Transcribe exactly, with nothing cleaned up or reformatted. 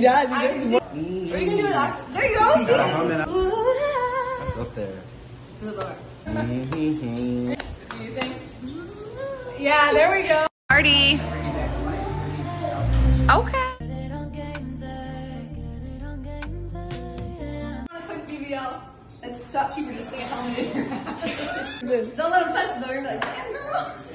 does. He I can does. see. Are you gonna do it? Like, there you go. See? That's up there. To the bar. Mm-hmm. You sing? Yeah, there we go. Party. Okay. A quick B B L. It's a lot cheaper to stay at home and in your house. Don't let them touch it though. You're like, damn girl.